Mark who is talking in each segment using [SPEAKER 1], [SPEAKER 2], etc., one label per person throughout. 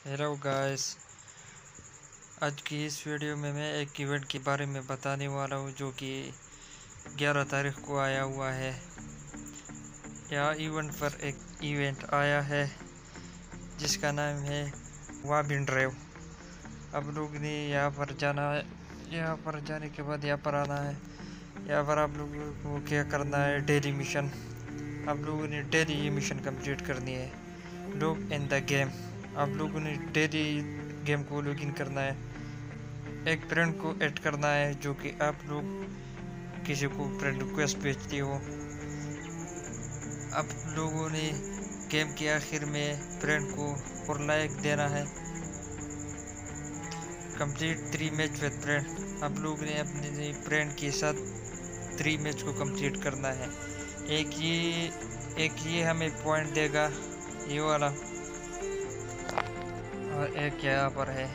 [SPEAKER 1] Hello guys. आज की इस वीडियो में मैं एक इवेंट के बारे में बताने वाला हूँ जो कि 11 तारीख को आया हुआ है। यहाँ इवेंट पर एक इवेंट आया है जिसका नाम है वाबिन ड्राइव। अब लोग ने यहाँ पर जाना है। यहाँ पर जाने के बाद यहाँ पर आना है। यहाँ पर आप लोगों को क्या करना है, डेली मिशन। आप लोगों ने डेली ये मिशन कंप्लीट करनी है। Log in the game. आप लोगों ने डेली गेम को लॉगिन करना है। एक फ्रेंड को ऐड करना है जो कि आप लोग किसी को फ्रेंड रिक्वेस्ट भेजते हो। आप लोगों ने गेम के आखिर में फ्रेंड को और लाइक देना है। Complete 3 match with friend. आप लोग ने अपने फ्रेंड के साथ 3 मैच को कंप्लीट करना है। एक ये हमें पॉइंट देगा, ये वाला, और एक यहाँ पर है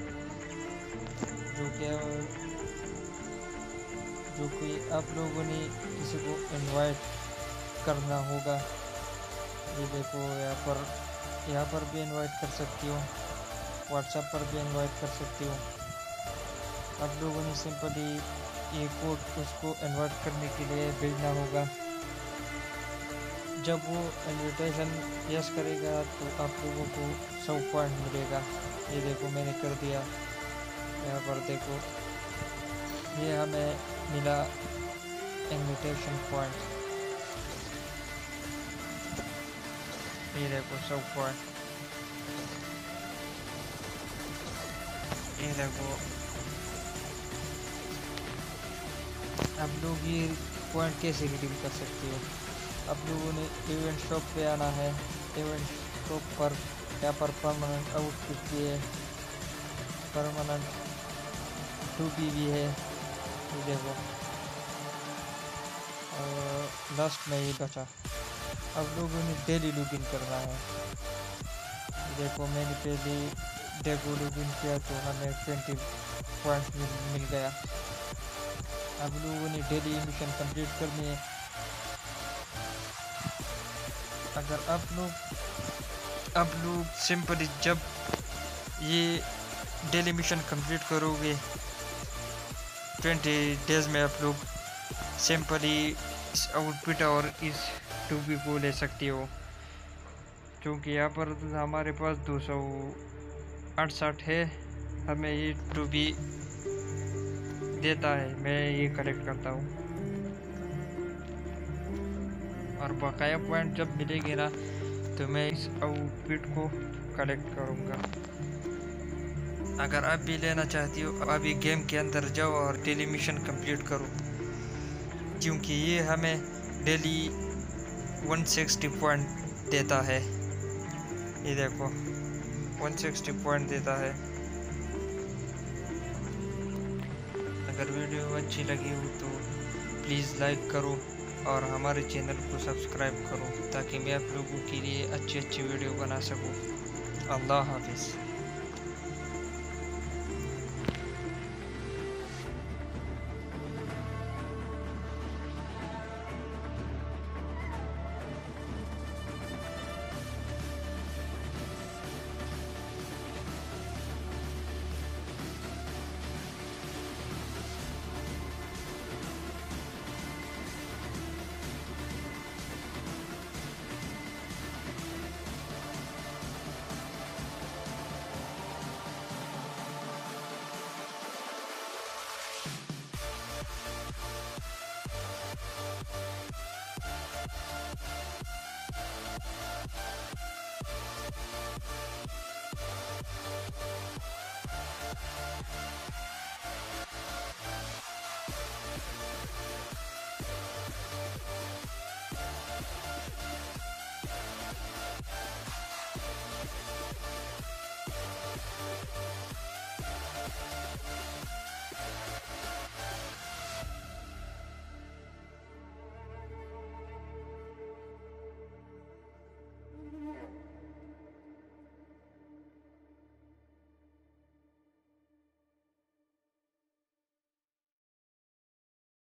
[SPEAKER 1] जो कि आप लोगों ने किसी को इनवाइट करना होगा। ये देखो, यहाँ पर भी इनवाइट कर सकती हो, व्हाट्सएप पर भी इनवाइट कर सकती हो। आप लोगों ने सिंपली ये कोड उसको इनवाइट करने के लिए भेजना होगा। जब वो इनविटेशन यस करेगा तो आप लोगों को 100 पॉइंट मिलेगा। ये देखो, मैंने कर दिया। यहाँ पर देखो, ये हमें मिला इनविटेशन पॉइंट। ये देखो 100 पॉइंट। ये देखो, आप लोग ये पॉइंट कैसे रिडीम कर सकते हो। आप लोगों ने इवेंट शॉप पे आना है। इवेंट शॉप पर यहाँ पर परमानेंट आउटफिट भी है, परमानेंट 2B भी है। ये देखो, लास्ट में ये बचा। अब लोगों ने डेली लॉगिन करना है। देखो, मैंने पहले डेली लॉगिन किया तो हमें 20 पॉइंट मिल गया। अब लोगों ने डेली मिशन कंप्लीट करनी है। अगर आप लोग सिंपली जब ये डेली मिशन कंप्लीट करोगे 20 डेज में, आप लोग सिंपली इस आउटफिट और इस 2B को ले सकते हो। क्योंकि यहाँ पर हमारे पास 268 है, हमें ये 2B देता है। मैं ये कलेक्ट करता हूँ और बकाया पॉइंट जब मिलेगी ना तो मैं इस आउटफिट को कलेक्ट करूँगा। अगर आप भी लेना चाहती हो, अभी गेम के अंदर जाओ और डेली मिशन कंप्लीट करो, क्योंकि ये हमें डेली 160 पॉइंट देता है। ये देखो, 160 पॉइंट देता है। अगर वीडियो अच्छी लगी हो तो प्लीज़ लाइक करो और हमारे चैनल को सब्सक्राइब करो ताकि मैं आप लोगों के लिए अच्छी वीडियो बना सकूं। अल्लाह हाफिज़।